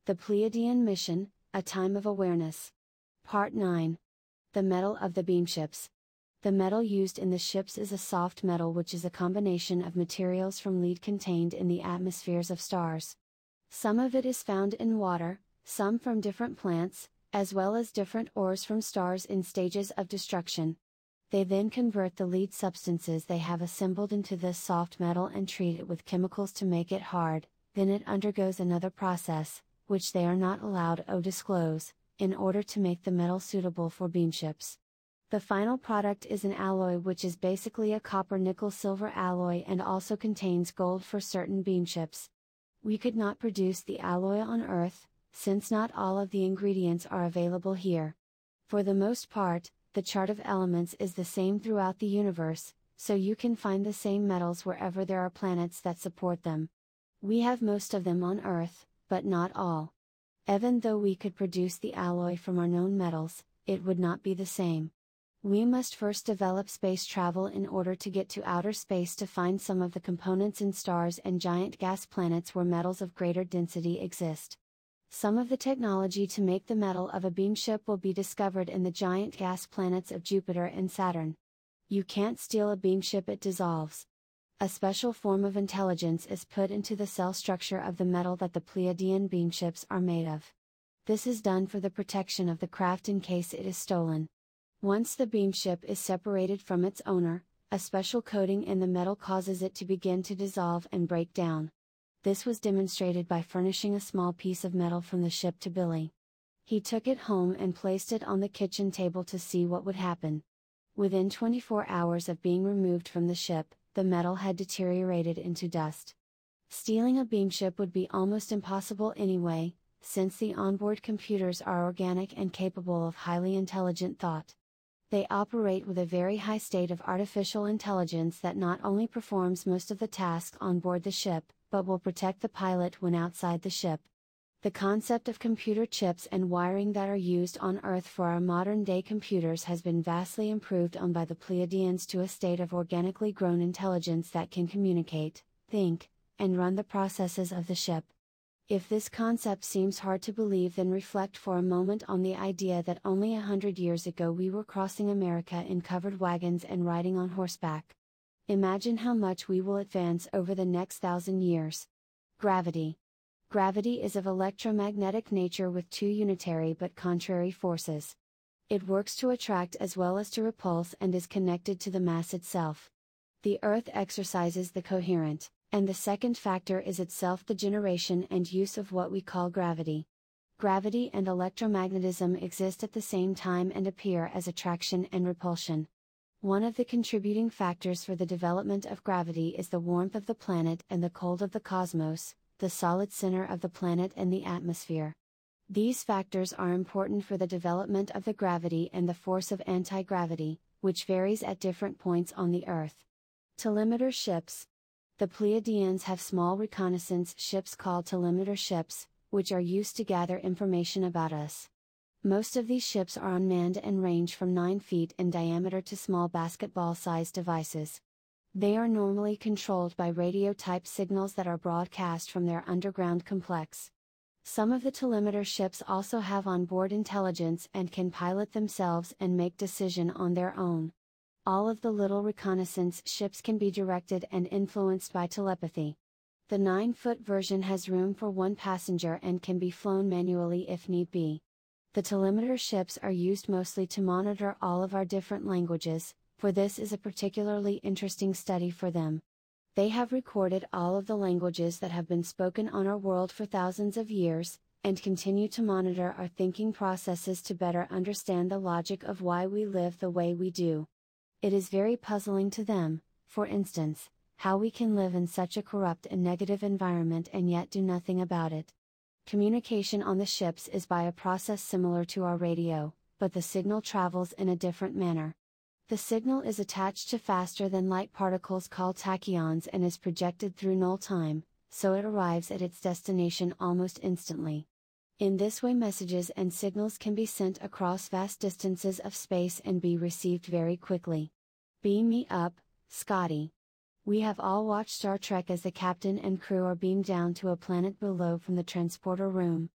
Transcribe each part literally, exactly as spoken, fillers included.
The Pleiadian Mission, A Time of Awareness. Part nine. The metal of the Beamships. The metal used in the ships is a soft metal which is a combination of materials from lead contained in the atmospheres of stars. Some of it is found in water, some from different plants, as well as different ores from stars in stages of destruction. They then convert the lead substances they have assembled into this soft metal and treat it with chemicals to make it hard, then it undergoes another process, which they are not allowed to disclose, in order to make the metal suitable for beamships. The final product is an alloy which is basically a copper-nickel-silver alloy and also contains gold for certain beamships. We could not produce the alloy on Earth, since not all of the ingredients are available here. For the most part, the chart of elements is the same throughout the universe, so you can find the same metals wherever there are planets that support them. We have most of them on Earth, but not all. Even though we could produce the alloy from our known metals, it would not be the same. We must first develop space travel in order to get to outer space to find some of the components in stars and giant gas planets where metals of greater density exist. Some of the technology to make the metal of a beamship will be discovered in the giant gas planets of Jupiter and Saturn. You can't steal a beamship, it dissolves. A special form of intelligence is put into the cell structure of the metal that the Pleiadian beamships are made of. This is done for the protection of the craft in case it is stolen. Once the beamship is separated from its owner, a special coating in the metal causes it to begin to dissolve and break down. This was demonstrated by furnishing a small piece of metal from the ship to Billy. He took it home and placed it on the kitchen table to see what would happen. Within twenty-four hours of being removed from the ship, the metal had deteriorated into dust. Stealing a beamship would be almost impossible anyway, since the onboard computers are organic and capable of highly intelligent thought. They operate with a very high state of artificial intelligence that not only performs most of the tasks on board the ship, but will protect the pilot when outside the ship. The concept of computer chips and wiring that are used on Earth for our modern-day computers has been vastly improved on by the Pleiadians to a state of organically grown intelligence that can communicate, think, and run the processes of the ship. If this concept seems hard to believe, then reflect for a moment on the idea that only a hundred years ago we were crossing America in covered wagons and riding on horseback. Imagine how much we will advance over the next thousand years. Gravity. Gravity is of electromagnetic nature with two unitary but contrary forces. It works to attract as well as to repulse and is connected to the mass itself. The Earth exercises the coherent, and the second factor is itself the generation and use of what we call gravity. Gravity and electromagnetism exist at the same time and appear as attraction and repulsion. One of the contributing factors for the development of gravity is the warmth of the planet and the cold of the cosmos, the solid center of the planet and the atmosphere. These factors are important for the development of the gravity and the force of anti-gravity, which varies at different points on the Earth. Telemeter ships. The Pleiadians have small reconnaissance ships called telemeter ships, which are used to gather information about us. Most of these ships are unmanned and range from nine feet in diameter to small basketball-sized devices. They are normally controlled by radio-type signals that are broadcast from their underground complex. Some of the telemeter ships also have onboard intelligence and can pilot themselves and make decisions on their own. All of the little reconnaissance ships can be directed and influenced by telepathy. The nine-foot version has room for one passenger and can be flown manually if need be. The telemeter ships are used mostly to monitor all of our different languages, for this is a particularly interesting study for them. They have recorded all of the languages that have been spoken on our world for thousands of years, and continue to monitor our thinking processes to better understand the logic of why we live the way we do. It is very puzzling to them, for instance, how we can live in such a corrupt and negative environment and yet do nothing about it. Communication on the ships is by a process similar to our radio, but the signal travels in a different manner. The signal is attached to faster than light particles called tachyons and is projected through null time, so it arrives at its destination almost instantly. In this way, messages and signals can be sent across vast distances of space and be received very quickly. Beam me up, Scotty. We have all watched Star Trek as the captain and crew are beamed down to a planet below from the transporter room.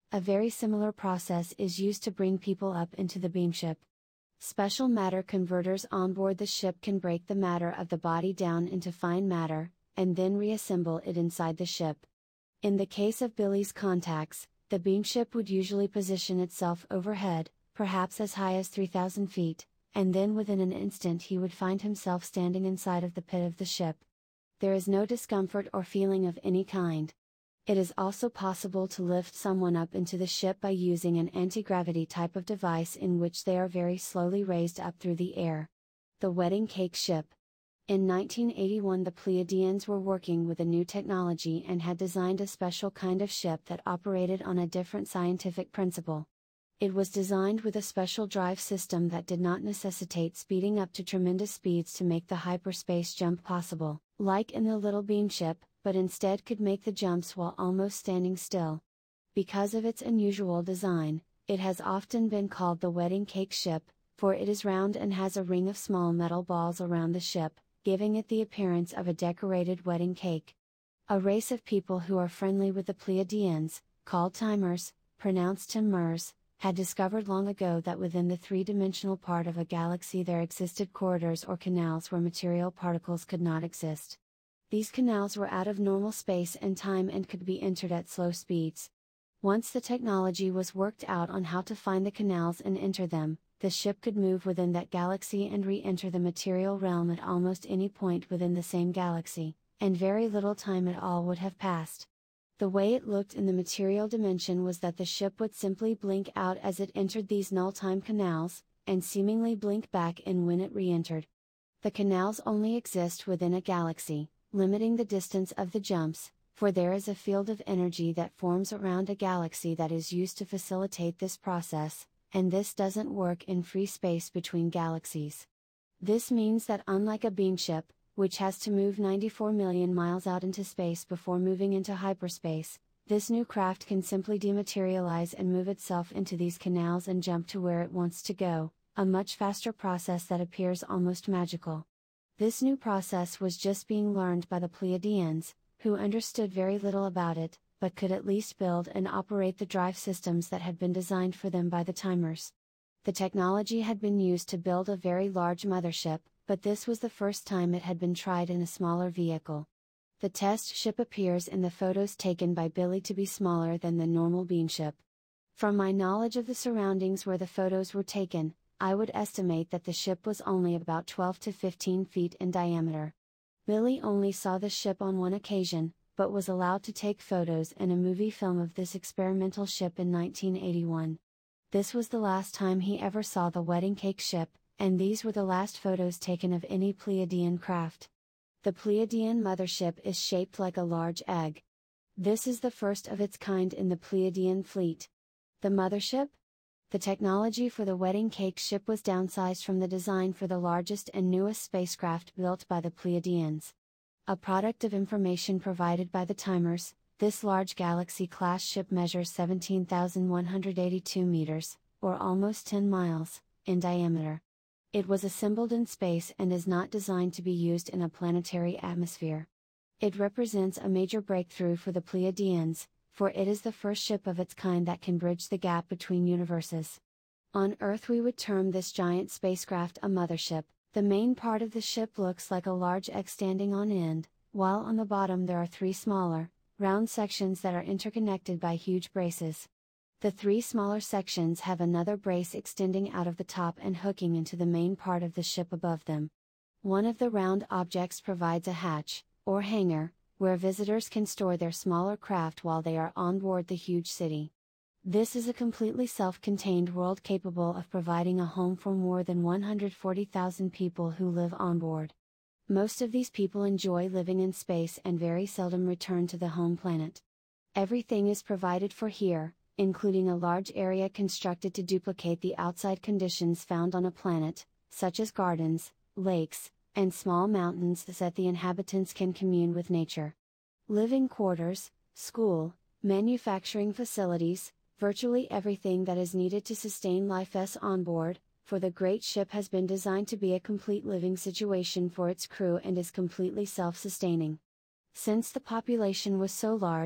A very similar process is used to bring people up into the beamship. Special matter converters on board the ship can break the matter of the body down into fine matter, and then reassemble it inside the ship. In the case of Billy's contacts, the beamship would usually position itself overhead, perhaps as high as three thousand feet, and then within an instant he would find himself standing inside of the pit of the ship. There is no discomfort or feeling of any kind. It is also possible to lift someone up into the ship by using an anti-gravity type of device in which they are very slowly raised up through the air. The wedding cake ship. In nineteen eighty-one, the Pleiadians were working with a new technology and had designed a special kind of ship that operated on a different scientific principle. It was designed with a special drive system that did not necessitate speeding up to tremendous speeds to make the hyperspace jump possible, like in the little beamship, but instead could make the jumps while almost standing still. Because of its unusual design, it has often been called the wedding cake ship, for it is round and has a ring of small metal balls around the ship, giving it the appearance of a decorated wedding cake. A race of people who are friendly with the Pleiadians, called timers, pronounced timers, had discovered long ago that within the three-dimensional part of a galaxy there existed corridors or canals where material particles could not exist. These canals were out of normal space and time and could be entered at slow speeds. Once the technology was worked out on how to find the canals and enter them, the ship could move within that galaxy and re-enter the material realm at almost any point within the same galaxy, and very little time at all would have passed. The way it looked in the material dimension was that the ship would simply blink out as it entered these null-time canals, and seemingly blink back in when it re-entered. The canals only exist within a galaxy, limiting the distance of the jumps, for there is a field of energy that forms around a galaxy that is used to facilitate this process, and this doesn't work in free space between galaxies. This means that unlike a beamship, which has to move ninety-four million miles out into space before moving into hyperspace, this new craft can simply dematerialize and move itself into these canals and jump to where it wants to go, a much faster process that appears almost magical. This new process was just being learned by the Pleiadians, who understood very little about it, but could at least build and operate the drive systems that had been designed for them by the timers. The technology had been used to build a very large mothership, but this was the first time it had been tried in a smaller vehicle. The test ship appears in the photos taken by Billy to be smaller than the normal beamship. From my knowledge of the surroundings where the photos were taken, I would estimate that the ship was only about twelve to fifteen feet in diameter. Billy only saw the ship on one occasion, but was allowed to take photos and a movie film of this experimental ship in nineteen eighty-one. This was the last time he ever saw the wedding cake ship, and these were the last photos taken of any Pleiadian craft. The Pleiadian mothership is shaped like a large egg. This is the first of its kind in the Pleiadian fleet. The mothership? The technology for the wedding cake ship was downsized from the design for the largest and newest spacecraft built by the Pleiadians. A product of information provided by the timers, this large Galaxy-class ship measures seventeen thousand one hundred eighty-two meters, or almost ten miles, in diameter. It was assembled in space and is not designed to be used in a planetary atmosphere. It represents a major breakthrough for the Pleiadians, for it is the first ship of its kind that can bridge the gap between universes. On Earth we would term this giant spacecraft a mothership. The main part of the ship looks like a large egg standing on end, while on the bottom there are three smaller, round sections that are interconnected by huge braces. The three smaller sections have another brace extending out of the top and hooking into the main part of the ship above them. One of the round objects provides a hatch, or hangar, where visitors can store their smaller craft while they are on board the huge city. This is a completely self-contained world capable of providing a home for more than one hundred forty thousand people who live on board. Most of these people enjoy living in space and very seldom return to the home planet. Everything is provided for here, including a large area constructed to duplicate the outside conditions found on a planet, such as gardens, lakes, and small mountains so that the inhabitants can commune with nature. Living quarters, school, manufacturing facilities, virtually everything that is needed to sustain life is on board, for the great ship has been designed to be a complete living situation for its crew and is completely self-sustaining. Since the population was so large,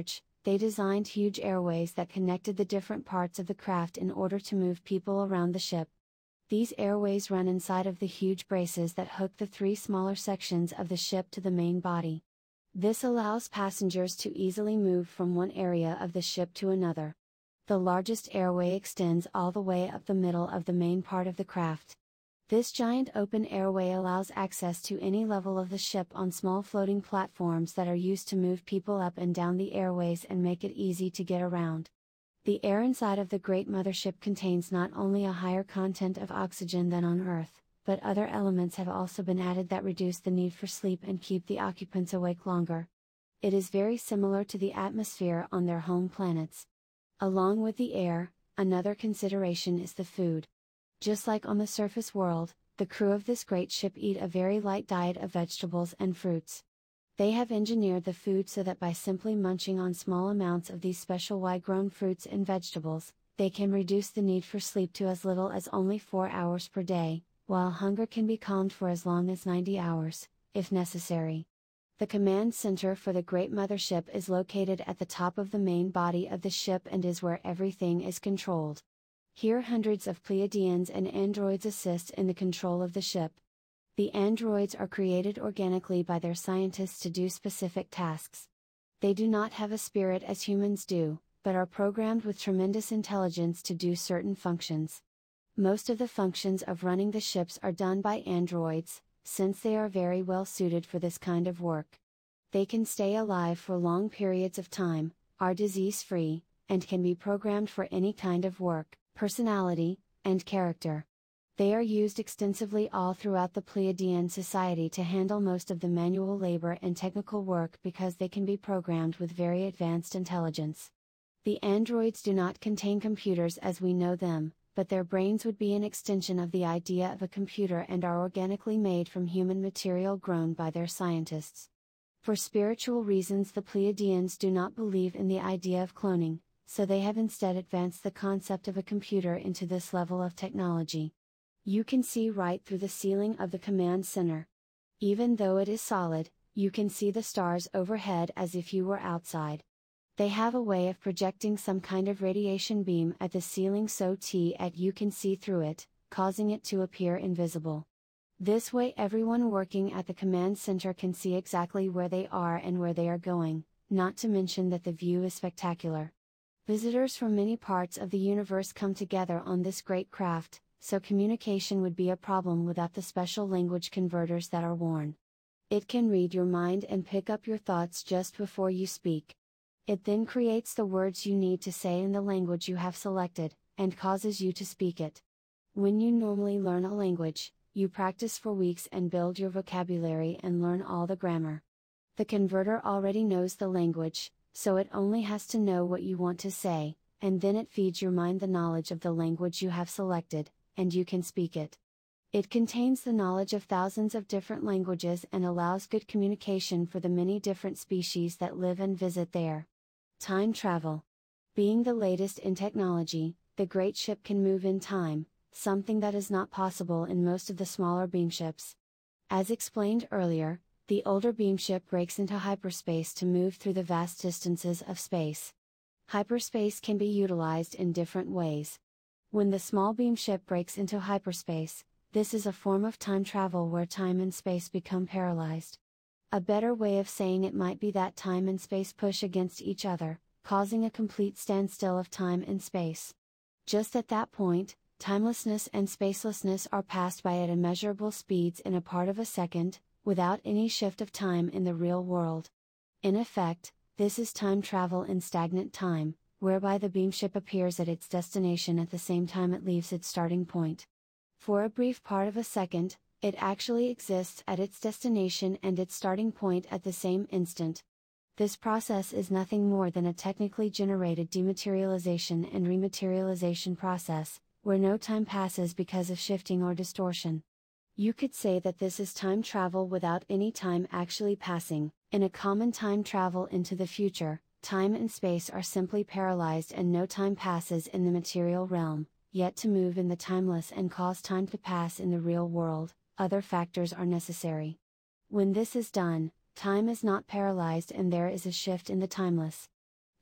They designed huge airways that connected the different parts of the craft in order to move people around the ship. These airways run inside of the huge braces that hook the three smaller sections of the ship to the main body. This allows passengers to easily move from one area of the ship to another. The largest airway extends all the way up the middle of the main part of the craft. This giant open airway allows access to any level of the ship on small floating platforms that are used to move people up and down the airways and make it easy to get around. The air inside of the Great Mothership contains not only a higher content of oxygen than on Earth, but other elements have also been added that reduce the need for sleep and keep the occupants awake longer. It is very similar to the atmosphere on their home planets. Along with the air, another consideration is the food. Just like on the surface world, the crew of this great ship eat a very light diet of vegetables and fruits. They have engineered the food so that by simply munching on small amounts of these special Y-grown fruits and vegetables, they can reduce the need for sleep to as little as only four hours per day, while hunger can be calmed for as long as ninety hours, if necessary. The command center for the Great Mothership is located at the top of the main body of the ship and is where everything is controlled. Here hundreds of Pleiadians and androids assist in the control of the ship. The androids are created organically by their scientists to do specific tasks. They do not have a spirit as humans do, but are programmed with tremendous intelligence to do certain functions. Most of the functions of running the ships are done by androids, since they are very well suited for this kind of work. They can stay alive for long periods of time, are disease-free, and can be programmed for any kind of work, personality, and character. They are used extensively all throughout the Pleiadian society to handle most of the manual labor and technical work because they can be programmed with very advanced intelligence. The androids do not contain computers as we know them, but their brains would be an extension of the idea of a computer and are organically made from human material grown by their scientists. For spiritual reasons, the Pleiadians do not believe in the idea of cloning, so they have instead advanced the concept of a computer into this level of technology. You can see right through the ceiling of the command center. Even though it is solid, you can see the stars overhead as if you were outside. They have a way of projecting some kind of radiation beam at the ceiling so that you can see through it, causing it to appear invisible. This way everyone working at the command center can see exactly where they are and where they are going, not to mention that the view is spectacular. Visitors from many parts of the universe come together on this great craft, so communication would be a problem without the special language converters that are worn. It can read your mind and pick up your thoughts just before you speak. It then creates the words you need to say in the language you have selected, and causes you to speak it. When you normally learn a language, you practice for weeks and build your vocabulary and learn all the grammar. The converter already knows the language, so it only has to know what you want to say, and then it feeds your mind the knowledge of the language you have selected, and you can speak it. It contains the knowledge of thousands of different languages and allows good communication for the many different species that live and visit there. Time travel. Being the latest in technology, the great ship can move in time, something that is not possible in most of the smaller beamships. As explained earlier, the older beamship breaks into hyperspace to move through the vast distances of space. Hyperspace can be utilized in different ways. When the small beamship breaks into hyperspace, this is a form of time travel where time and space become paralyzed. A better way of saying it might be that time and space push against each other, causing a complete standstill of time and space. Just at that point, timelessness and spacelessness are passed by at immeasurable speeds in a part of a second, without any shift of time in the real world. In effect, this is time travel in stagnant time, whereby the beamship appears at its destination at the same time it leaves its starting point. For a brief part of a second, it actually exists at its destination and its starting point at the same instant. This process is nothing more than a technically generated dematerialization and rematerialization process, where no time passes because of shifting or distortion. You could say that this is time travel without any time actually passing. In a common time travel into the future, time and space are simply paralyzed and no time passes in the material realm, yet to move in the timeless and cause time to pass in the real world, other factors are necessary. When this is done, time is not paralyzed and there is a shift in the timeless.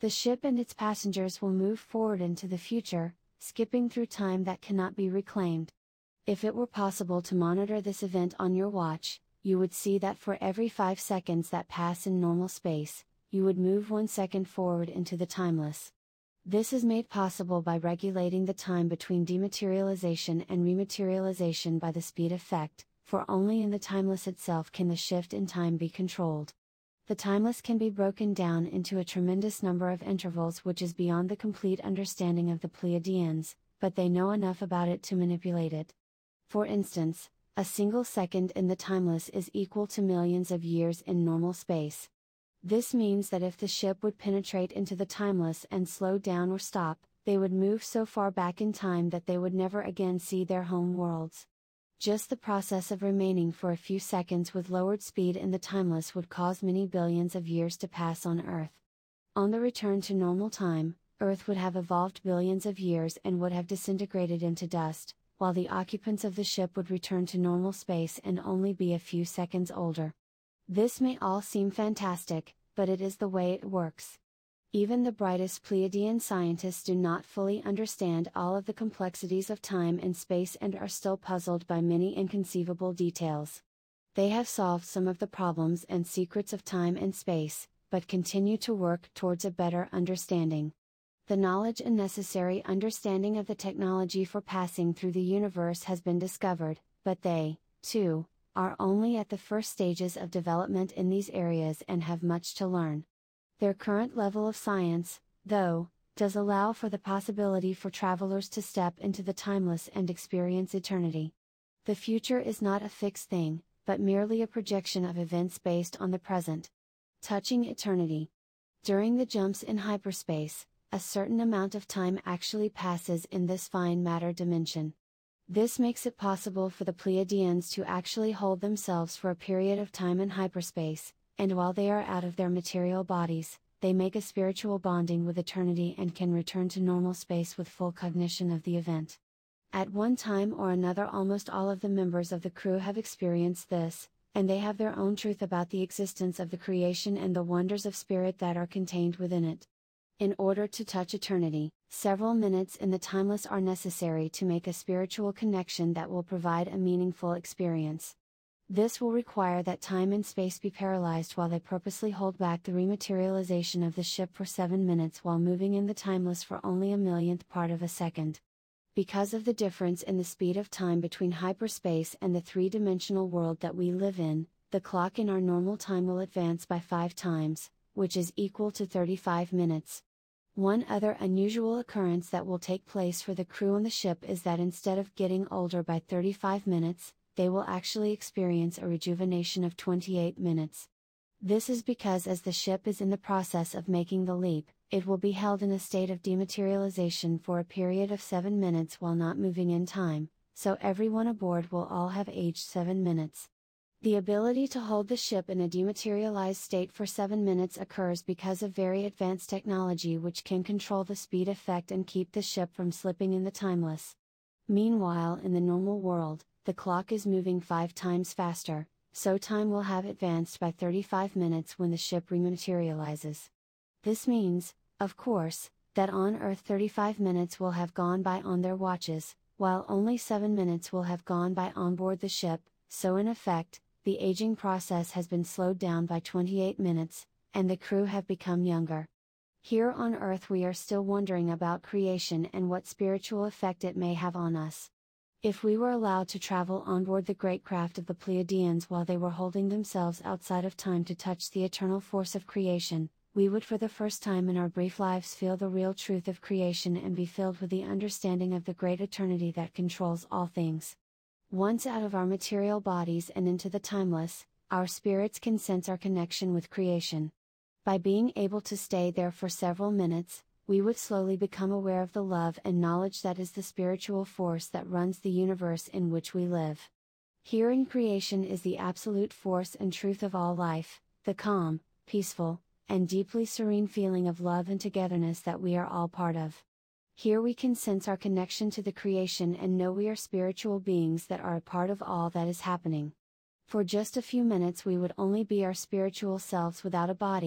The ship and its passengers will move forward into the future, skipping through time that cannot be reclaimed. If it were possible to monitor this event on your watch, you would see that for every five seconds that pass in normal space, you would move one second forward into the timeless. This is made possible by regulating the time between dematerialization and rematerialization by the speed effect, for only in the timeless itself can the shift in time be controlled. The timeless can be broken down into a tremendous number of intervals, which is beyond the complete understanding of the Pleiadians, but they know enough about it to manipulate it. For instance, a single second in the timeless is equal to millions of years in normal space. This means that if the ship would penetrate into the timeless and slow down or stop, they would move so far back in time that they would never again see their home worlds. Just the process of remaining for a few seconds with lowered speed in the timeless would cause many billions of years to pass on Earth. On the return to normal time, Earth would have evolved billions of years and would have disintegrated into dust, while the occupants of the ship would return to normal space and only be a few seconds older. This may all seem fantastic, but it is the way it works. Even the brightest Pleiadian scientists do not fully understand all of the complexities of time and space and are still puzzled by many inconceivable details. They have solved some of the problems and secrets of time and space, but continue to work towards a better understanding. The knowledge and necessary understanding of the technology for passing through the universe has been discovered, but they, too, are only at the first stages of development in these areas and have much to learn. Their current level of science, though, does allow for the possibility for travelers to step into the timeless and experience eternity. The future is not a fixed thing, but merely a projection of events based on the present. Touching eternity. During the jumps in hyperspace, a certain amount of time actually passes in this fine matter dimension. This makes it possible for the Pleiadians to actually hold themselves for a period of time in hyperspace, and while they are out of their material bodies, they make a spiritual bonding with eternity and can return to normal space with full cognition of the event. At one time or another, almost all of the members of the crew have experienced this, and they have their own truth about the existence of the creation and the wonders of spirit that are contained within it. In order to touch eternity, several minutes in the timeless are necessary to make a spiritual connection that will provide a meaningful experience. This will require that time and space be paralyzed while they purposely hold back the rematerialization of the ship for seven minutes while moving in the timeless for only a millionth part of a second. Because of the difference in the speed of time between hyperspace and the three-dimensional world that we live in, the clock in our normal time will advance by five times, which is equal to thirty-five minutes. One other unusual occurrence that will take place for the crew on the ship is that instead of getting older by thirty-five minutes, they will actually experience a rejuvenation of twenty-eight minutes. This is because as the ship is in the process of making the leap, it will be held in a state of dematerialization for a period of seven minutes while not moving in time, so everyone aboard will all have aged seven minutes. The ability to hold the ship in a dematerialized state for seven minutes occurs because of very advanced technology which can control the speed effect and keep the ship from slipping in the timeless. Meanwhile, in the normal world, the clock is moving five times faster, so time will have advanced by thirty-five minutes when the ship rematerializes. This means, of course, that on Earth thirty-five minutes will have gone by on their watches, while only seven minutes will have gone by on board the ship, so in effect, the aging process has been slowed down by twenty-eight minutes, and the crew have become younger. Here on Earth we are still wondering about creation and what spiritual effect it may have on us. If we were allowed to travel on board the great craft of the Pleiadians while they were holding themselves outside of time to touch the eternal force of creation, we would for the first time in our brief lives feel the real truth of creation and be filled with the understanding of the great eternity that controls all things. Once out of our material bodies and into the timeless, our spirits can sense our connection with creation. By being able to stay there for several minutes, we would slowly become aware of the love and knowledge that is the spiritual force that runs the universe in which we live. Here in creation is the absolute force and truth of all life, the calm, peaceful, and deeply serene feeling of love and togetherness that we are all part of. Here we can sense our connection to the creation and know we are spiritual beings that are a part of all that is happening. For just a few minutes we would only be our spiritual selves without a body,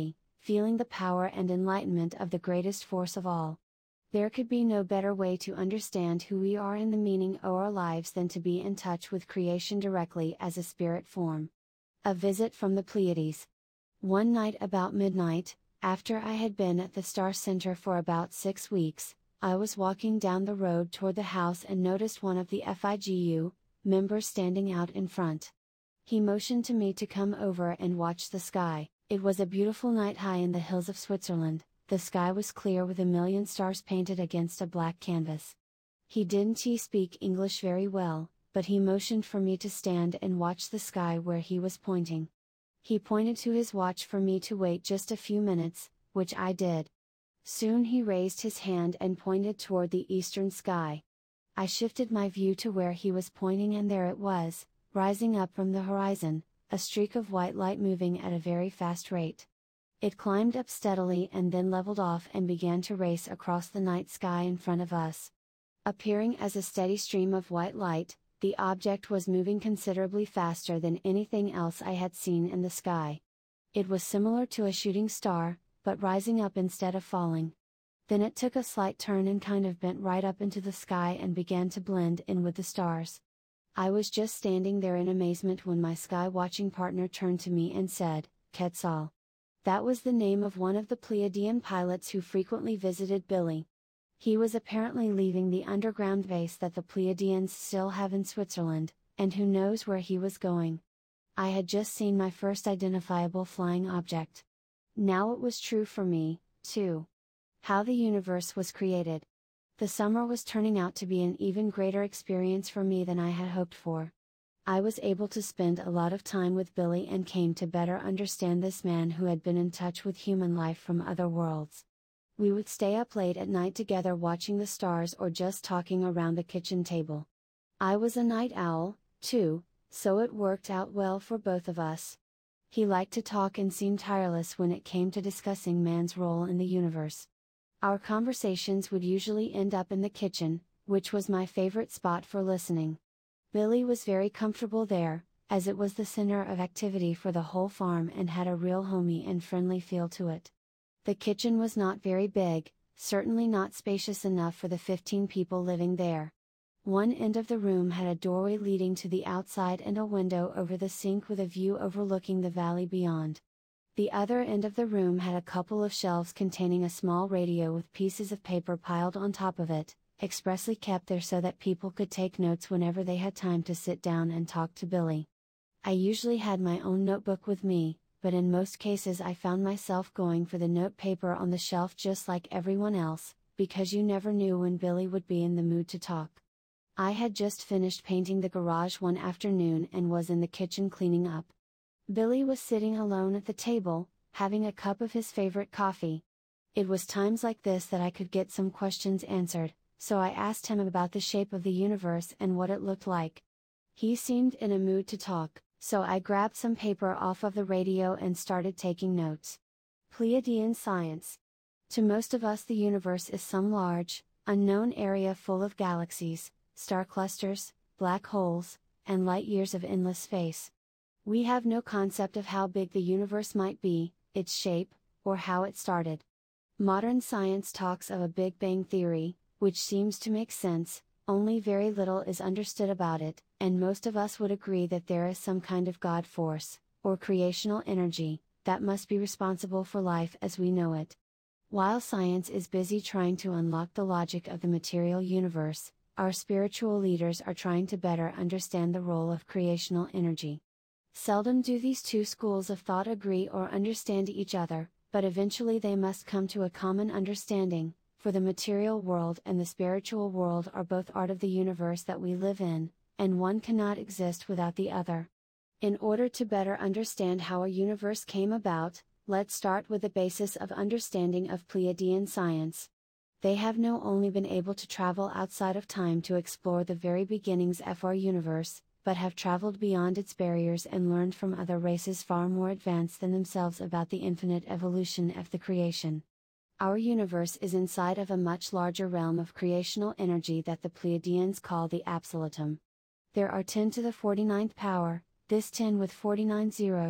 feeling the power and enlightenment of the greatest force of all. There could be no better way to understand who we are and the meaning of our lives than to be in touch with creation directly as a spirit form. A visit from the Pleiades. One night about midnight, after I had been at the Star Center for about six weeks, I was walking down the road toward the house and noticed one of the F I G U members standing out in front. He motioned to me to come over and watch the sky. It was a beautiful night high in the hills of Switzerland. The sky was clear with a million stars painted against a black canvas. He didn't speak English very well, but he motioned for me to stand and watch the sky where he was pointing. He pointed to his watch for me to wait just a few minutes, which I did. Soon he raised his hand and pointed toward the eastern sky. I shifted my view to where he was pointing and there it was, rising up from the horizon, a streak of white light moving at a very fast rate. It climbed up steadily and then leveled off and began to race across the night sky in front of us. Appearing as a steady stream of white light, the object was moving considerably faster than anything else I had seen in the sky. It was similar to a shooting star, but rising up instead of falling. Then it took a slight turn and kind of bent right up into the sky and began to blend in with the stars. I was just standing there in amazement when my sky watching partner turned to me and said, "Quetzal." That was the name of one of the Pleiadian pilots who frequently visited Billy. He was apparently leaving the underground base that the Pleiadians still have in Switzerland, and who knows where he was going. I had just seen my first identifiable flying object. Now it was true for me, too. How the universe was created. The summer was turning out to be an even greater experience for me than I had hoped for. I was able to spend a lot of time with Billy and came to better understand this man who had been in touch with human life from other worlds. We would stay up late at night together watching the stars or just talking around the kitchen table. I was a night owl, too, so it worked out well for both of us. He liked to talk and seemed tireless when it came to discussing man's role in the universe. Our conversations would usually end up in the kitchen, which was my favorite spot for listening. Billy was very comfortable there, as it was the center of activity for the whole farm and had a real homey and friendly feel to it. The kitchen was not very big, certainly not spacious enough for the fifteen people living there. One end of the room had a doorway leading to the outside and a window over the sink with a view overlooking the valley beyond. The other end of the room had a couple of shelves containing a small radio with pieces of paper piled on top of it, expressly kept there so that people could take notes whenever they had time to sit down and talk to Billy. I usually had my own notebook with me, but in most cases I found myself going for the note paper on the shelf just like everyone else, because you never knew when Billy would be in the mood to talk. I had just finished painting the garage one afternoon and was in the kitchen cleaning up. Billy was sitting alone at the table, having a cup of his favorite coffee. It was times like this that I could get some questions answered, so I asked him about the shape of the universe and what it looked like. He seemed in a mood to talk, so I grabbed some paper off of the radio and started taking notes. Pleiadian science. To most of us the universe is some large, unknown area full of galaxies, star clusters, black holes, and light years of endless space. We have no concept of how big the universe might be, its shape, or how it started. Modern science talks of a Big Bang theory, which seems to make sense, only very little is understood about it, and most of us would agree that there is some kind of God force, or creational energy, that must be responsible for life as we know it. While science is busy trying to unlock the logic of the material universe, our spiritual leaders are trying to better understand the role of creational energy. Seldom do these two schools of thought agree or understand each other, but eventually they must come to a common understanding, for the material world and the spiritual world are both part of the universe that we live in, and one cannot exist without the other. In order to better understand how a universe came about, let's start with the basis of understanding of Pleiadian science. They have not only been able to travel outside of time to explore the very beginnings of our universe, but have traveled beyond its barriers and learned from other races far more advanced than themselves about the infinite evolution of the creation. Our universe is inside of a much larger realm of creational energy that the Pleiadians call the absolutum. There are ten to the forty-ninth power, this ten with forty-nine zeros,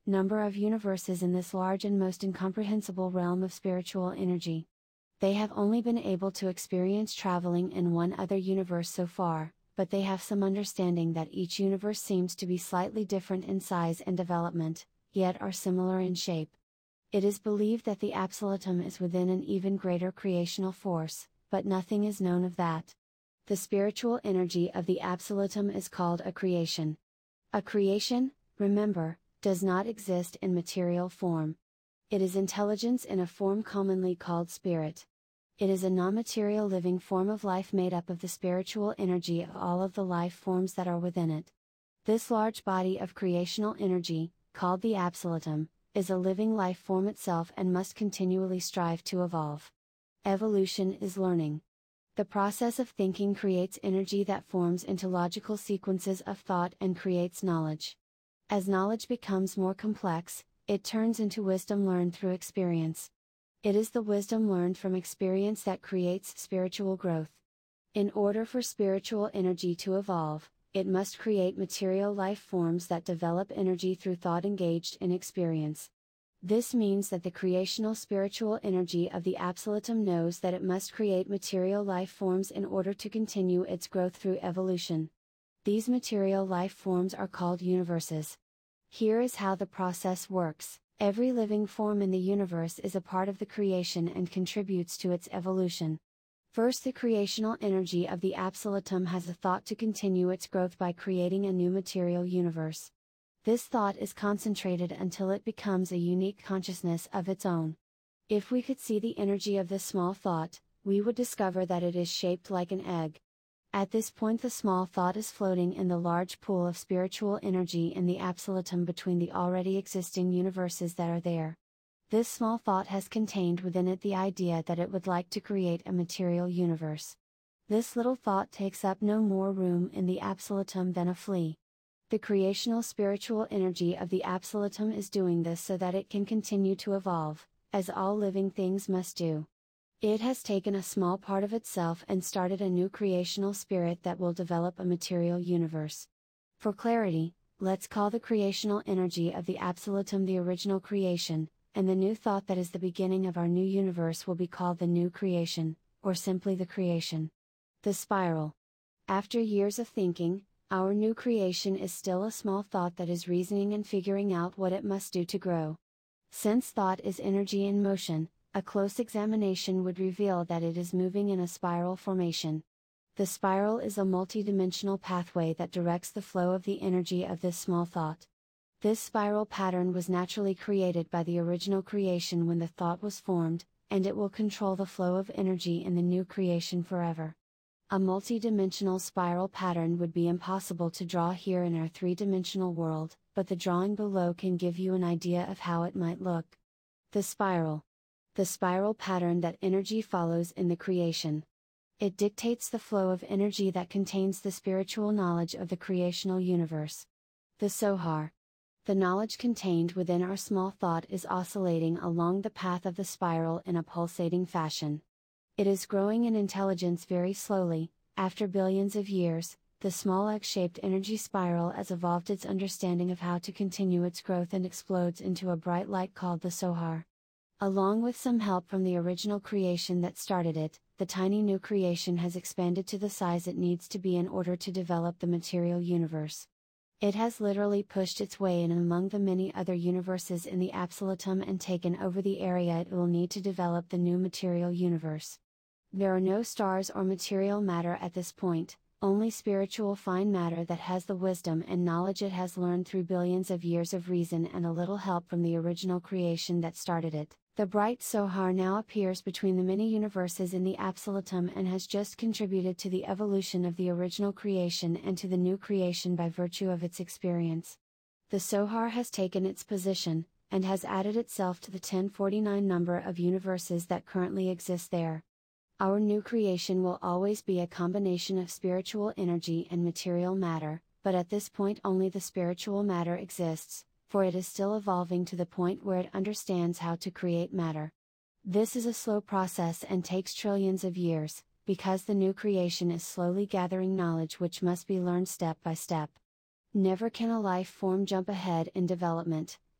number of universes in this large and most incomprehensible realm of spiritual energy. They have only been able to experience traveling in one other universe so far, but they have some understanding that each universe seems to be slightly different in size and development, yet are similar in shape. It is believed that the absolutum is within an even greater creational force, but nothing is known of that. The spiritual energy of the absolutum is called a creation. A creation, remember, does not exist in material form. It is intelligence in a form commonly called spirit. It is a non-material living form of life made up of the spiritual energy of all of the life forms that are within it. This large body of creational energy, called the absolutum, is a living life form itself and must continually strive to evolve. Evolution is learning. The process of thinking creates energy that forms into logical sequences of thought and creates knowledge. As knowledge becomes more complex, it turns into wisdom learned through experience. It is the wisdom learned from experience that creates spiritual growth. In order for spiritual energy to evolve, it must create material life forms that develop energy through thought engaged in experience. This means that the creational spiritual energy of the absolutum knows that it must create material life forms in order to continue its growth through evolution. These material life forms are called universes. Here is how the process works. Every living form in the universe is a part of the creation and contributes to its evolution. First, the creational energy of the absolutum has a thought to continue its growth by creating a new material universe. This thought is concentrated until it becomes a unique consciousness of its own. If we could see the energy of this small thought, we would discover that it is shaped like an egg. At this point, the small thought is floating in the large pool of spiritual energy in the absolutum between the already existing universes that are there. This small thought has contained within it the idea that it would like to create a material universe. This little thought takes up no more room in the absolutum than a flea. The creational spiritual energy of the absolutum is doing this so that it can continue to evolve, as all living things must do. It has taken a small part of itself and started a new creational spirit that will develop a material universe. For clarity, let's call the creational energy of the absolutum the original creation, and the new thought that is the beginning of our new universe will be called the new creation, or simply the creation. The spiral. After years of thinking, our new creation is still a small thought that is reasoning and figuring out what it must do to grow. Since thought is energy in motion, a close examination would reveal that it is moving in a spiral formation. The spiral is a multidimensional pathway that directs the flow of the energy of this small thought. This spiral pattern was naturally created by the original creation when the thought was formed, and it will control the flow of energy in the new creation forever. A multi-dimensional spiral pattern would be impossible to draw here in our three-dimensional world, but the drawing below can give you an idea of how it might look. The spiral. The spiral pattern that energy follows in the creation. It dictates the flow of energy that contains the spiritual knowledge of the creational universe. The Sohar. The knowledge contained within our small thought is oscillating along the path of the spiral in a pulsating fashion. It is growing in intelligence very slowly. After billions of years, the small egg-shaped energy spiral has evolved its understanding of how to continue its growth and explodes into a bright light called the Sohar. Along with some help from the original creation that started it, the tiny new creation has expanded to the size it needs to be in order to develop the material universe. It has literally pushed its way in among the many other universes in the absolutum and taken over the area it will need to develop the new material universe. There are no stars or material matter at this point, only spiritual fine matter that has the wisdom and knowledge it has learned through billions of years of reason and a little help from the original creation that started it. The bright Sohar now appears between the many universes in the absolutum and has just contributed to the evolution of the original creation and to the new creation by virtue of its experience. The Sohar has taken its position, and has added itself to the ten forty-nine number of universes that currently exist there. Our new creation will always be a combination of spiritual energy and material matter, but at this point only the spiritual matter exists, for it is still evolving to the point where it understands how to create matter. This is a slow process and takes trillions of years, because the new creation is slowly gathering knowledge which must be learned step by step. Never can a life form jump ahead in development,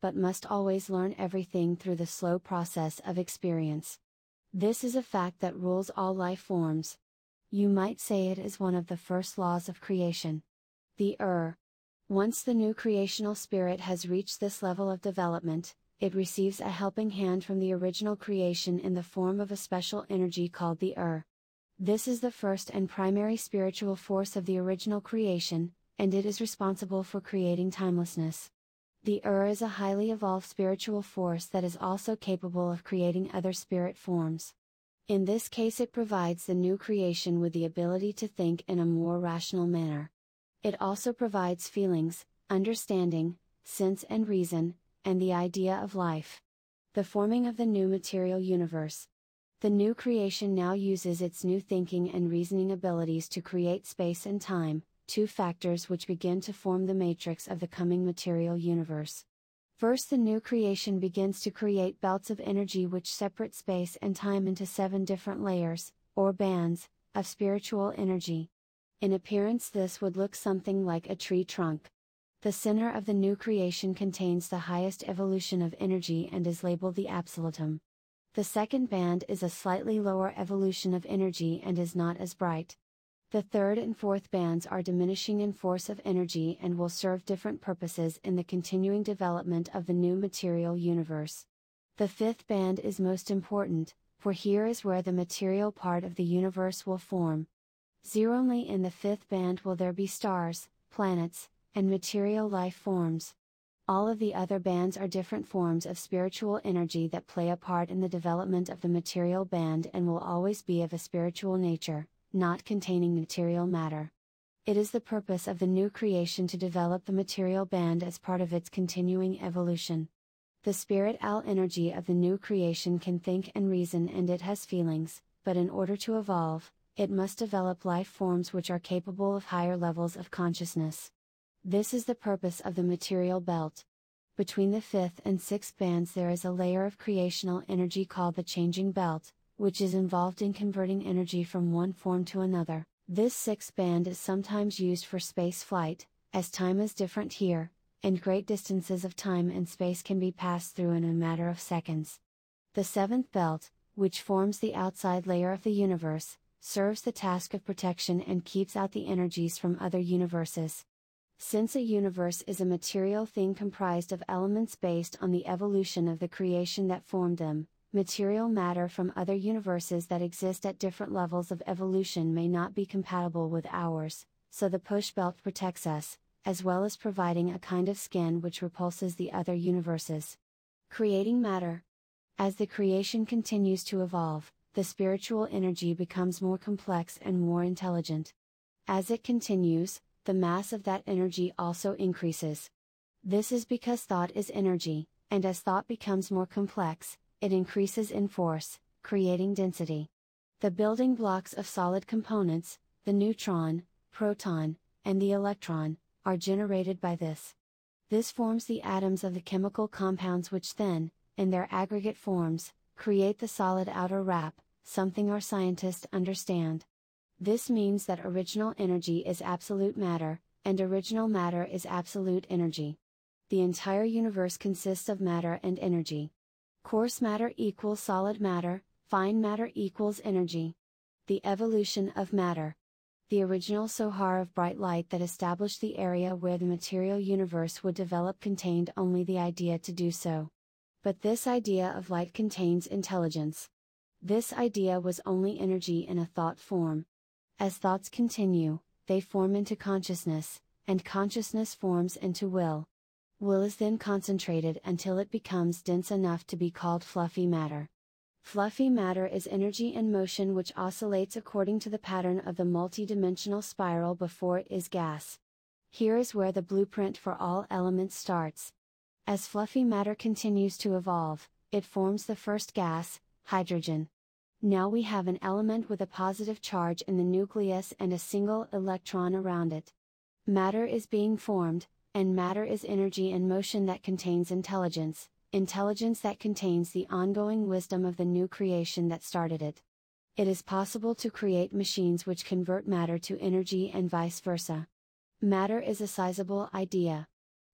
but must always learn everything through the slow process of experience. This is a fact that rules all life forms. You might say it is one of the first laws of creation. The Ur. Once the new creational spirit has reached this level of development, it receives a helping hand from the original creation in the form of a special energy called the Ur. This is the first and primary spiritual force of the original creation, and it is responsible for creating timelessness. The Ur is a highly evolved spiritual force that is also capable of creating other spirit forms. In this case, it provides the new creation with the ability to think in a more rational manner. It also provides feelings, understanding, sense and reason, and the idea of life. The forming of the new material universe. The new creation now uses its new thinking and reasoning abilities to create space and time, two factors which begin to form the matrix of the coming material universe. First, the new creation begins to create belts of energy which separate space and time into seven different layers, or bands, of spiritual energy. In appearance, this would look something like a tree trunk. The center of the new creation contains the highest evolution of energy and is labeled the absolutum. The second band is a slightly lower evolution of energy and is not as bright. The third and fourth bands are diminishing in force of energy and will serve different purposes in the continuing development of the new material universe. The fifth band is most important, for here is where the material part of the universe will form. Zero only in the fifth band will there be stars, planets, and material life forms. All of the other bands are different forms of spiritual energy that play a part in the development of the material band and will always be of a spiritual nature, not containing material matter. It is the purpose of the new creation to develop the material band as part of its continuing evolution. The spirit-al energy of the new creation can think and reason and it has feelings, but in order to evolve, it must develop life forms which are capable of higher levels of consciousness. This is the purpose of the material belt. Between the fifth and sixth bands there is a layer of creational energy called the changing belt, which is involved in converting energy from one form to another. This sixth band is sometimes used for space flight, as time is different here, and great distances of time and space can be passed through in a matter of seconds. The seventh belt, which forms the outside layer of the universe, serves the task of protection and keeps out the energies from other universes. Since a universe is a material thing comprised of elements based on the evolution of the creation that formed them, material matter from other universes that exist at different levels of evolution may not be compatible with ours, so the push belt protects us, as well as providing a kind of skin which repulses the other universes. Creating matter. As the creation continues to evolve, the spiritual energy becomes more complex and more intelligent. As it continues, the mass of that energy also increases. This is because thought is energy, and as thought becomes more complex, it increases in force, creating density. The building blocks of solid components, the neutron, proton, and the electron, are generated by this. This forms the atoms of the chemical compounds which then, in their aggregate forms, create the solid outer wrap, something our scientists understand. This means that original energy is absolute matter, and original matter is absolute energy. The entire universe consists of matter and energy. Coarse matter equals solid matter, fine matter equals energy. The evolution of matter. The original Sohar of bright light that established the area where the material universe would develop contained only the idea to do so. But this idea of light contains intelligence. This idea was only energy in a thought form. As thoughts continue, they form into consciousness, and consciousness forms into will. Will is then concentrated until it becomes dense enough to be called fluffy matter. Fluffy matter is energy in motion which oscillates according to the pattern of the multi-dimensional spiral before it is gas. Here is where the blueprint for all elements starts. As fluffy matter continues to evolve, it forms the first gas, hydrogen. Now we have an element with a positive charge in the nucleus and a single electron around it. Matter is being formed, and matter is energy in motion that contains intelligence, intelligence that contains the ongoing wisdom of the new creation that started it. It is possible to create machines which convert matter to energy and vice versa. Matter is a sizable idea.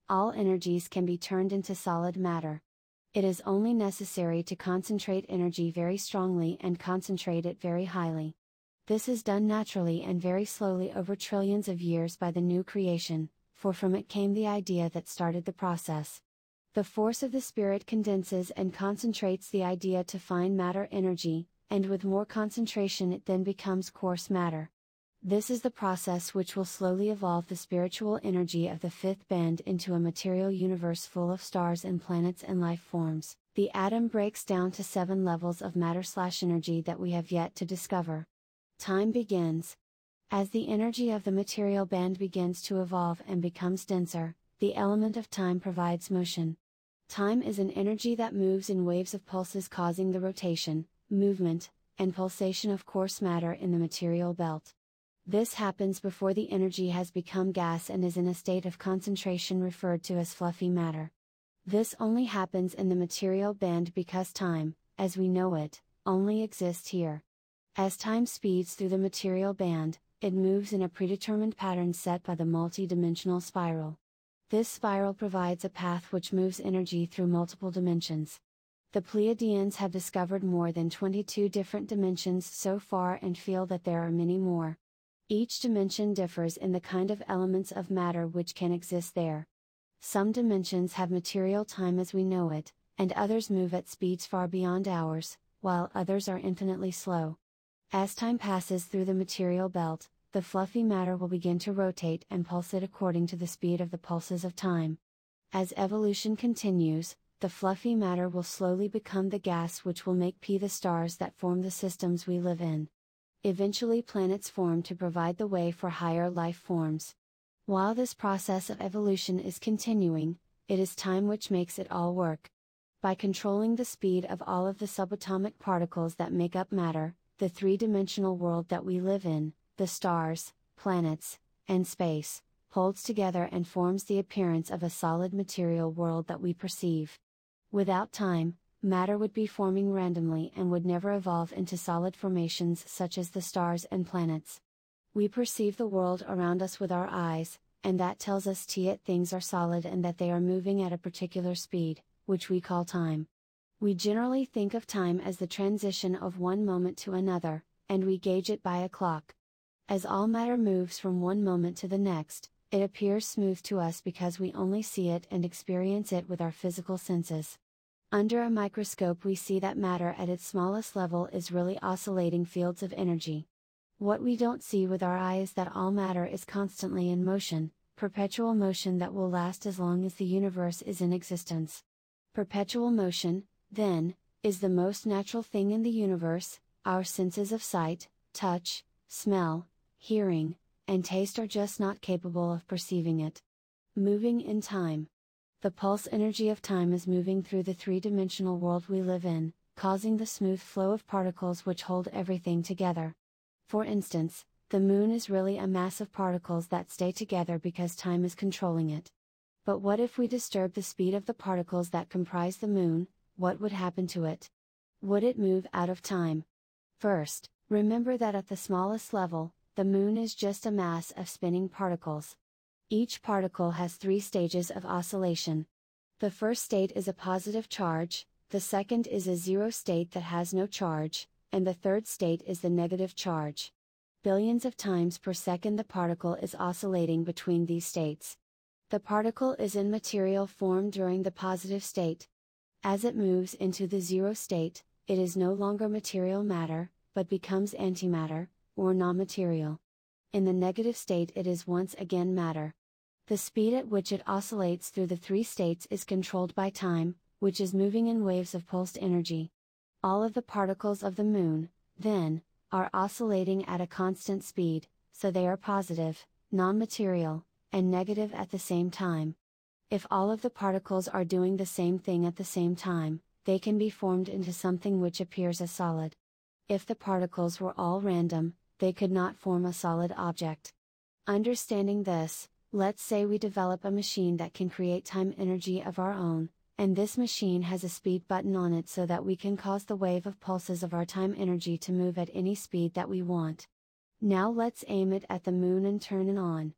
all energies can be turned into solid matter. It is only necessary to concentrate energy very strongly and concentrate it very highly. This is done naturally and very slowly over trillions of years by the new creation, for from it came the idea that started the process. The force of the spirit condenses and concentrates the idea to fine matter energy, and with more concentration it then becomes coarse matter. This is the process which will slowly evolve the spiritual energy of the fifth band into a material universe full of stars and planets and life forms. The atom breaks down to seven levels of matter/energy that we have yet to discover. Time begins. As the energy of the material band begins to evolve and becomes denser, the element of time provides motion. Time is an energy that moves in waves of pulses, causing the rotation, movement, and pulsation of coarse matter in the material belt. This happens before the energy has become gas and is in a state of concentration referred to as fluffy matter. This only happens in the material band because time, as we know it, only exists here. As time speeds through the material band, it moves in a predetermined pattern set by the multi-dimensional spiral. This spiral provides a path which moves energy through multiple dimensions. The Pleiadians have discovered more than twenty-two different dimensions so far and feel that there are many more. Each dimension differs in the kind of elements of matter which can exist there. Some dimensions have material time as we know it, and others move at speeds far beyond ours, while others are infinitely slow. As time passes through the material belt, the fluffy matter will begin to rotate and pulsate according to the speed of the pulses of time. As evolution continues, the fluffy matter will slowly become the gas which will make P the stars that form the systems we live in. Eventually planets form to provide the way for higher life forms. While this process of evolution is continuing, it is time which makes it all work. By controlling the speed of all of the subatomic particles that make up matter, the three-dimensional world that we live in, the stars, planets, and space, holds together and forms the appearance of a solid material world that we perceive. Without time, matter would be forming randomly and would never evolve into solid formations such as the stars and planets. We perceive the world around us with our eyes, and that tells us that things are solid and that they are moving at a particular speed, which we call time. We generally think of time as the transition of one moment to another, and we gauge it by a clock. As all matter moves from one moment to the next, it appears smooth to us because we only see it and experience it with our physical senses. Under a microscope we see that matter at its smallest level is really oscillating fields of energy. What we don't see with our eye is that all matter is constantly in motion, perpetual motion that will last as long as the universe is in existence. Perpetual motion, then, is the most natural thing in the universe. Our senses of sight, touch, smell, hearing, and taste are just not capable of perceiving it. Moving in time. The pulse energy of time is moving through the three-dimensional world we live in, causing the smooth flow of particles which hold everything together. For instance, the moon is really a mass of particles that stay together because time is controlling it. But what if we disturb the speed of the particles that comprise the moon? What would happen to it? Would it move out of time? First, remember that at the smallest level, the moon is just a mass of spinning particles. Each particle has three stages of oscillation. The first state is a positive charge, the second is a zero state that has no charge, and the third state is the negative charge. Billions of times per second the particle is oscillating between these states. The particle is in material form during the positive state. As it moves into the zero state, it is no longer material matter, but becomes antimatter, or non-material. In the negative state it is once again matter. The speed at which it oscillates through the three states is controlled by time, which is moving in waves of pulsed energy. All of the particles of the moon, then, are oscillating at a constant speed, so they are positive, non-material, and negative at the same time. If all of the particles are doing the same thing at the same time, they can be formed into something which appears as solid. If the particles were all random, they could not form a solid object. Understanding this, let's say we develop a machine that can create time energy of our own, and this machine has a speed button on it so that we can cause the wave of pulses of our time energy to move at any speed that we want. Now let's aim it at the moon and turn it on.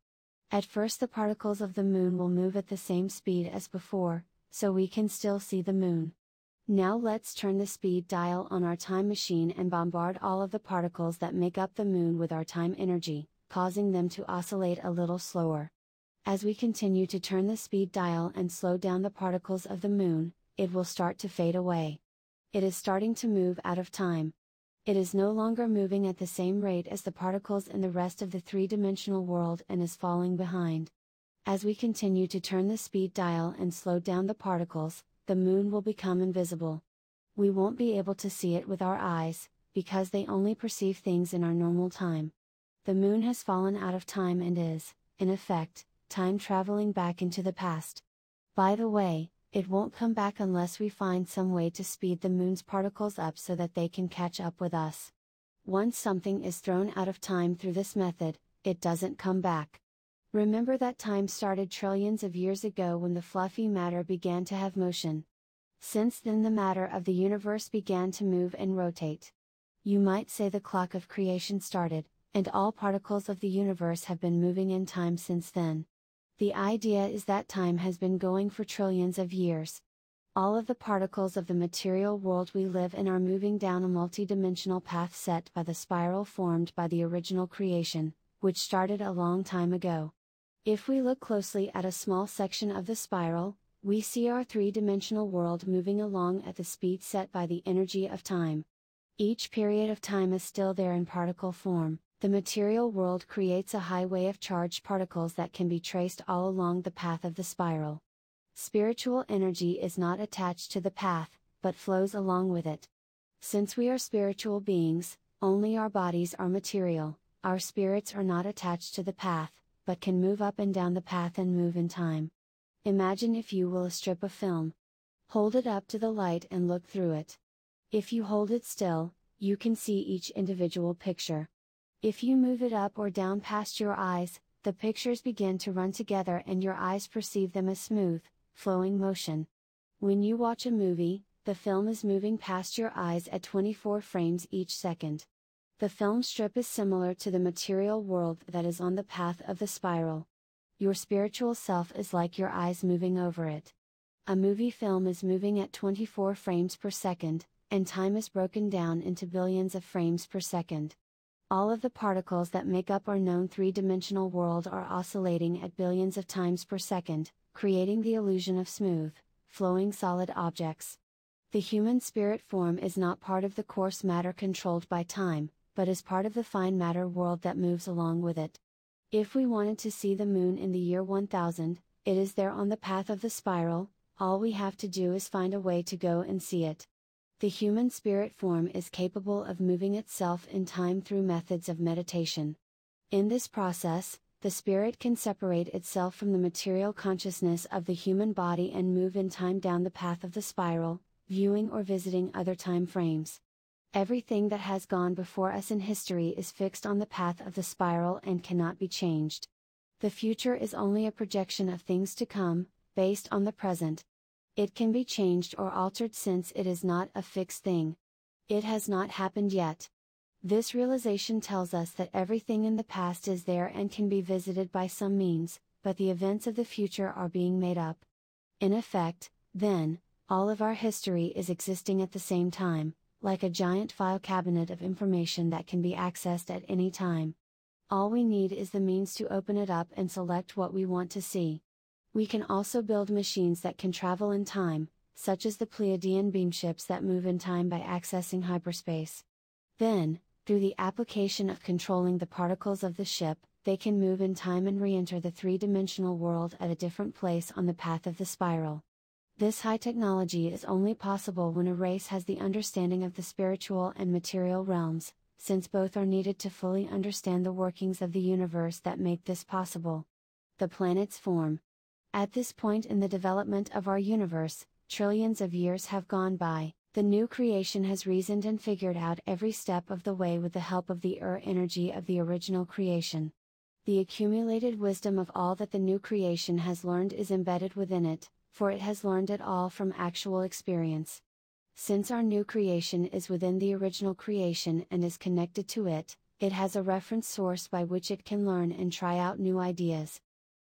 At first the particles of the moon will move at the same speed as before, so we can still see the moon. Now let's turn the speed dial on our time machine and bombard all of the particles that make up the moon with our time energy, causing them to oscillate a little slower. As we continue to turn the speed dial and slow down the particles of the moon, it will start to fade away. It is starting to move out of time. It is no longer moving at the same rate as the particles in the rest of the three-dimensional world and is falling behind. As we continue to turn the speed dial and slow down the particles, the moon will become invisible. We won't be able to see it with our eyes, because they only perceive things in our normal time. The moon has fallen out of time and is, in effect, time traveling back into the past. By the way, it won't come back unless we find some way to speed the moon's particles up so that they can catch up with us. Once something is thrown out of time through this method, it doesn't come back. Remember that time started trillions of years ago when the fluffy matter began to have motion. Since then the matter of the universe began to move and rotate. You might say the clock of creation started, and all particles of the universe have been moving in time since then. The idea is that time has been going for trillions of years. All of the particles of the material world we live in are moving down a multidimensional path set by the spiral formed by the original creation, which started a long time ago. If we look closely at a small section of the spiral, we see our three-dimensional world moving along at the speed set by the energy of time. Each period of time is still there in particle form. The material world creates a highway of charged particles that can be traced all along the path of the spiral. Spiritual energy is not attached to the path, but flows along with it. Since we are spiritual beings, only our bodies are material, our spirits are not attached to the path, but can move up and down the path and move in time. Imagine, if you will, a strip of film. Hold it up to the light and look through it. If you hold it still, you can see each individual picture. If you move it up or down past your eyes, the pictures begin to run together and your eyes perceive them as smooth, flowing motion. When you watch a movie, the film is moving past your eyes at twenty-four frames each second. The film strip is similar to the material world that is on the path of the spiral. Your spiritual self is like your eyes moving over it. A movie film is moving at twenty-four frames per second, and time is broken down into billions of frames per second. All of the particles that make up our known three-dimensional world are oscillating at billions of times per second, creating the illusion of smooth, flowing solid objects. The human spirit form is not part of the coarse matter controlled by time, but is part of the fine matter world that moves along with it. If we wanted to see the moon in the year one thousand, it is there on the path of the spiral, all we have to do is find a way to go and see it. The human spirit form is capable of moving itself in time through methods of meditation. In this process, the spirit can separate itself from the material consciousness of the human body and move in time down the path of the spiral, viewing or visiting other time frames. Everything that has gone before us in history is fixed on the path of the spiral and cannot be changed. The future is only a projection of things to come, based on the present. It can be changed or altered since it is not a fixed thing. It has not happened yet. This realization tells us that everything in the past is there and can be visited by some means, but the events of the future are being made up. In effect, then, all of our history is existing at the same time, like a giant file cabinet of information that can be accessed at any time. All we need is the means to open it up and select what we want to see. We can also build machines that can travel in time, such as the Pleiadian beamships that move in time by accessing hyperspace. Then, through the application of controlling the particles of the ship, they can move in time and re-enter the three-dimensional world at a different place on the path of the spiral. This high technology is only possible when a race has the understanding of the spiritual and material realms, since both are needed to fully understand the workings of the universe that make this possible. The planets form. At this point in the development of our universe, trillions of years have gone by, the new creation has reasoned and figured out every step of the way with the help of the Ur energy of the original creation. The accumulated wisdom of all that the new creation has learned is embedded within it, for it has learned it all from actual experience. Since our new creation is within the original creation and is connected to it, it has a reference source by which it can learn and try out new ideas.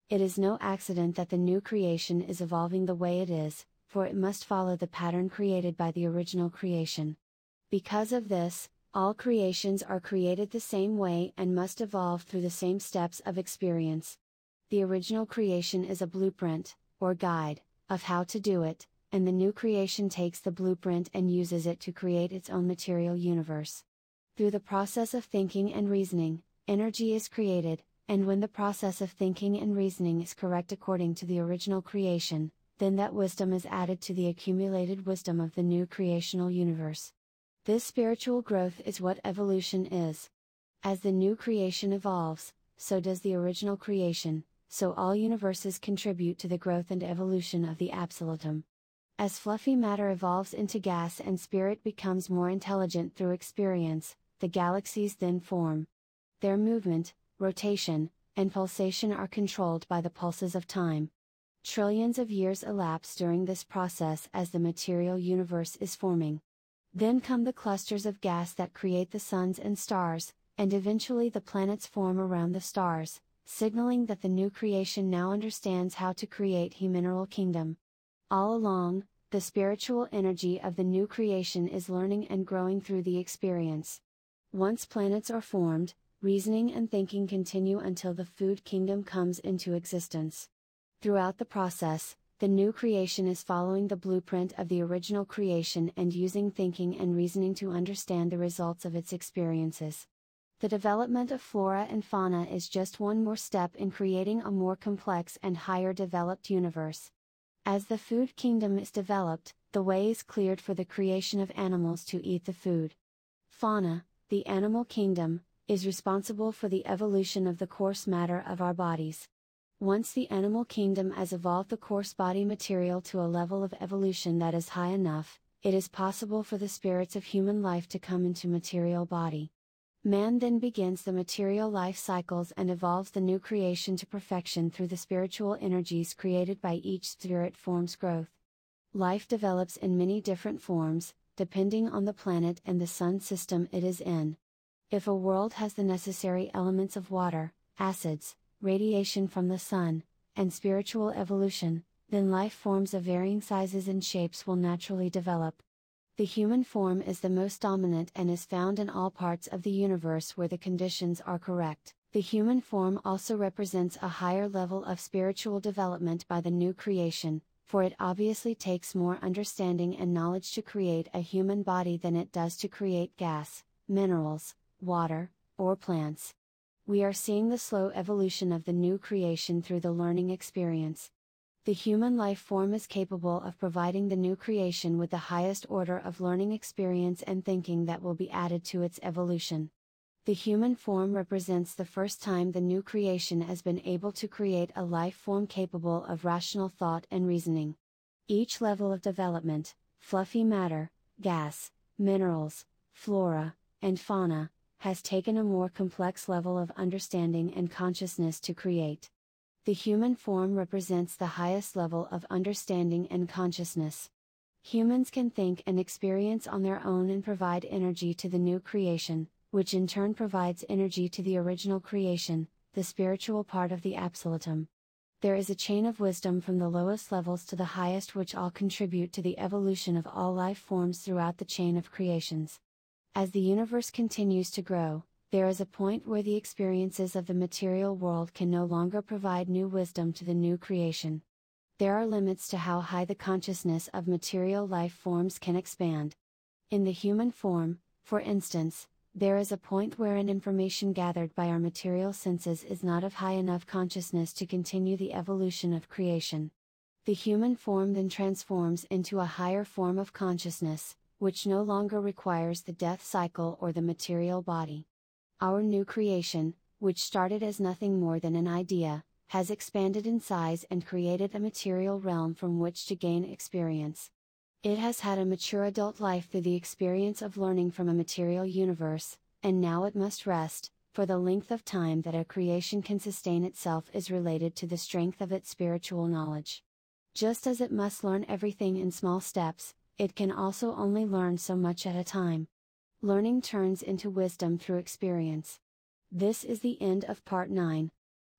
It is no accident that the new creation is evolving the way it is, for it must follow the pattern created by the original creation. Because of this, all creations are created the same way and must evolve through the same steps of experience. The original creation is a blueprint, or guide, of how to do it, and the new creation takes the blueprint and uses it to create its own material universe. Through the process of thinking and reasoning, energy is created, and when the process of thinking and reasoning is correct according to the original creation, then that wisdom is added to the accumulated wisdom of the new creational universe. This spiritual growth is what evolution is. As the new creation evolves, so does the original creation, so all universes contribute to the growth and evolution of the absolutum. As fluffy matter evolves into gas and spirit becomes more intelligent through experience, the galaxies then form. Their movement, rotation, and pulsation are controlled by the pulses of time. Trillions of years elapse during this process as the material universe is forming. Then come the clusters of gas that create the suns and stars, and eventually the planets form around the stars, signaling that the new creation now understands how to create a mineral kingdom. All along, the spiritual energy of the new creation is learning and growing through the experience. Once planets are formed, reasoning and thinking continue until the food kingdom comes into existence. Throughout the process, the new creation is following the blueprint of the original creation and using thinking and reasoning to understand the results of its experiences. The development of flora and fauna is just one more step in creating a more complex and higher developed universe. As the food kingdom is developed, the way is cleared for the creation of animals to eat the food. Fauna, the animal kingdom, is responsible for the evolution of the coarse matter of our bodies. Once the animal kingdom has evolved the coarse body material to a level of evolution that is high enough, it is possible for the spirits of human life to come into material body. Man then begins the material life cycles and evolves the new creation to perfection through the spiritual energies created by each spirit form's growth. Life develops in many different forms, depending on the planet and the sun system it is in. If a world has the necessary elements of water, acids, radiation from the sun, and spiritual evolution, then life forms of varying sizes and shapes will naturally develop. The human form is the most dominant and is found in all parts of the universe where the conditions are correct. The human form also represents a higher level of spiritual development by the new creation, for it obviously takes more understanding and knowledge to create a human body than it does to create gas, minerals, water, or plants. We are seeing the slow evolution of the new creation through the learning experience. The human life form is capable of providing the new creation with the highest order of learning experience and thinking that will be added to its evolution. The human form represents the first time the new creation has been able to create a life form capable of rational thought and reasoning. Each level of development, fluffy matter, gas, minerals, flora, and fauna, has taken a more complex level of understanding and consciousness to create. The human form represents the highest level of understanding and consciousness. Humans can think and experience on their own and provide energy to the new creation, which in turn provides energy to the original creation, the spiritual part of the absolutum. There is a chain of wisdom from the lowest levels to the highest, which all contribute to the evolution of all life forms throughout the chain of creations. As the universe continues to grow, there is a point where the experiences of the material world can no longer provide new wisdom to the new creation. There are limits to how high the consciousness of material life forms can expand. In the human form, for instance, there is a point where an information gathered by our material senses is not of high enough consciousness to continue the evolution of creation. The human form then transforms into a higher form of consciousness, which no longer requires the death cycle or the material body. Our new creation, which started as nothing more than an idea, has expanded in size and created a material realm from which to gain experience. It has had a mature adult life through the experience of learning from a material universe, and now it must rest, for the length of time that a creation can sustain itself is related to the strength of its spiritual knowledge. Just as it must learn everything in small steps, it can also only learn so much at a time. Learning turns into wisdom through experience. This is the end of part nine.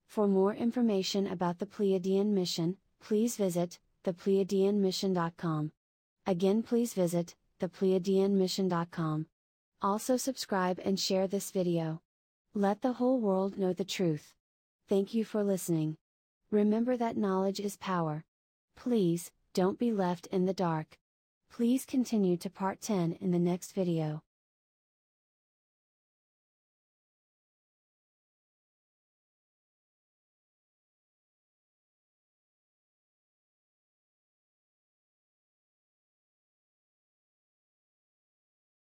For more information about the Pleiadian mission, please visit the pleiadian mission dot com. Again, please visit the pleiadian mission dot com. Also subscribe and share this video. Let the whole world know the truth. Thank you for listening. Remember that knowledge is power. Please, don't be left in the dark. Please continue to part ten in the next video.